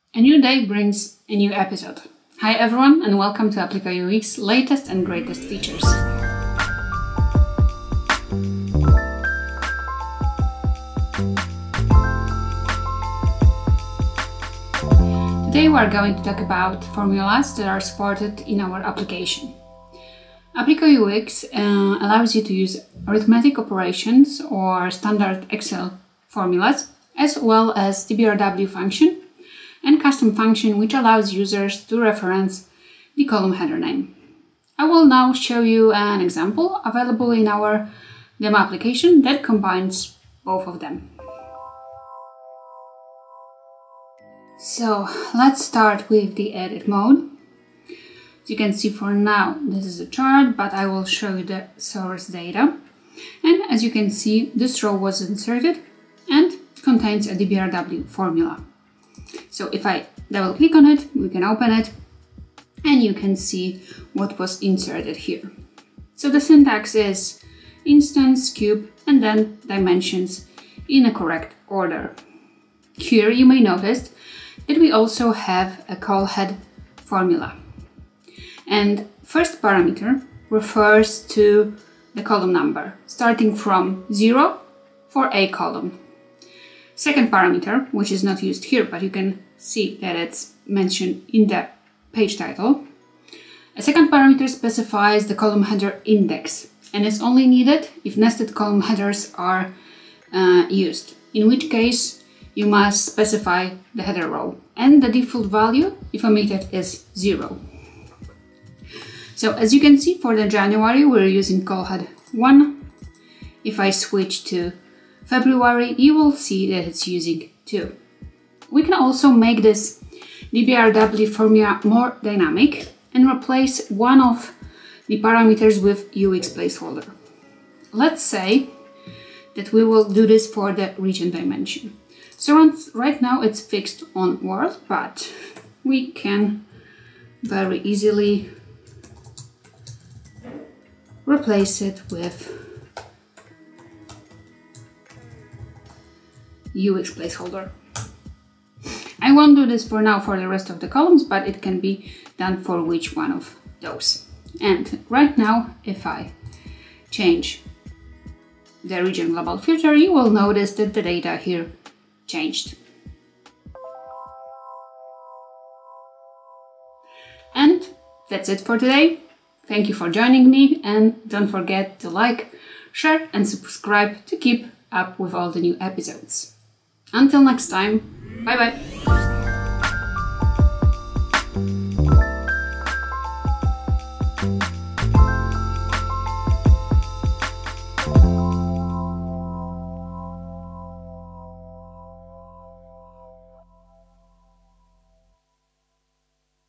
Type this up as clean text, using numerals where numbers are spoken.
A new day brings a new episode. Hi everyone and welcome to Applica UX latest and greatest features. Today we are going to talk about formulas that are supported in our application. Applica UX allows you to use arithmetic operations or standard Excel formulas, as well as DBRW function and custom function, which allows users to reference the column header name. I will now show you an example available in our demo application that combines both of them. So let's start with the edit mode. As you can see, for now this is a chart, but I will show you the source data. And as you can see, this row was inserted and contains a DBRW formula. So if I double click on it, we can open it and you can see what was inserted here. So the syntax is instance, cube, and then dimensions in a correct order. Here you may notice that we also have a call head formula. And first parameter refers to the column number, starting from 0 for a column. Second parameter, which is not used here, but you can see that it's mentioned in the page title. A second parameter specifies the column header index, and it's only needed if nested column headers are used, in which case you must specify the header row, and the default value, if omitted, is 0. So as you can see, for the January we're using call head 1. If I switch to February, you will see that it's using 2. We can also make this DBRW formula more dynamic and replace one of the parameters with UX placeholder. Let's say that we will do this for the region dimension. So right now it's fixed on world, but we can very easily replace it with UX placeholder. I won't do this for now for the rest of the columns, but it can be done for which one of those. And right now, if I change the region global filter, you will notice that the data here changed. And that's it for today. Thank you for joining me, and don't forget to like, share and subscribe to keep up with all the new episodes. Until next time, bye bye!